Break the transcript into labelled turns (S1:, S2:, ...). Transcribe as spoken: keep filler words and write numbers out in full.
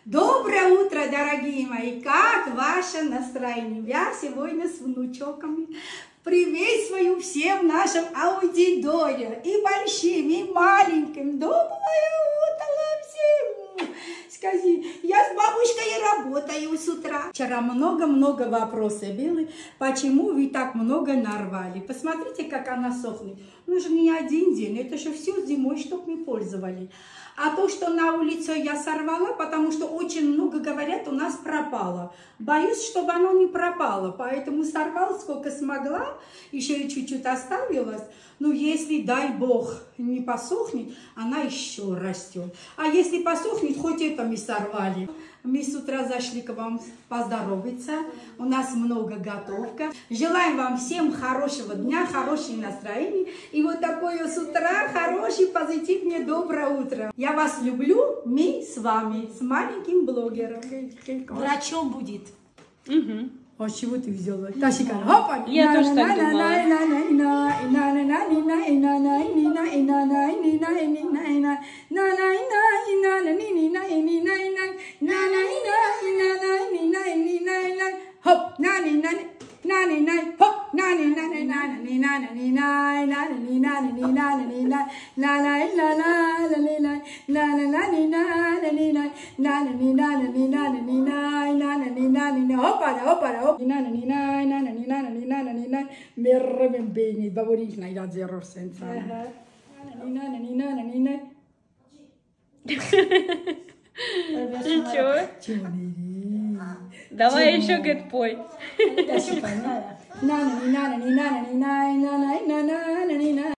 S1: Доброе утро, дорогие мои! Как ваше настроение? Я сегодня с внучоками приветствую всем нашим аудиторию, и большим, и маленьким. Доброе утро всем! Скажи, я с бабушкой работаю с утра. Вчера много-много вопросов было, почему вы так много нарвали. Посмотрите, как она сохнет. Ну же не один день, это же все зимой, чтобы мы пользовали. А то, что на улице я сорвала, потому что очень много говорят, у нас пропало. Боюсь, чтобы оно не пропало, поэтому сорвала сколько смогла, еще и чуть-чуть оставилась. Но если, дай бог, не посохнет, она еще растет. А если посохнет, хоть это мы сорвали. Мы с утра зашли к вам поздороваться. У нас много готовка. Желаем вам всем хорошего дня, хорошего настроения. И вот такое с утра хороший, позитивное, доброе утро. Я вас люблю, мы с вами, с маленьким блогером.
S2: Врачом будет.
S1: Угу. А с чего ты взяла? Тасика, хопа!
S2: Я тоже так думала.
S1: Хоп, нани, нани, нани, нани, хоп, нани, нани, нани, нани, нани, нани, нани, нани, нани, нани, опа, опа, опа, нани, нани, нани, нани, нани, нани, мерre ben bene, bavorich na ja zero senza. Nani, nani, nani, nani.
S2: Ничего. Давай еще, говорит, пой.
S1: Na na na na na na na na na na na na.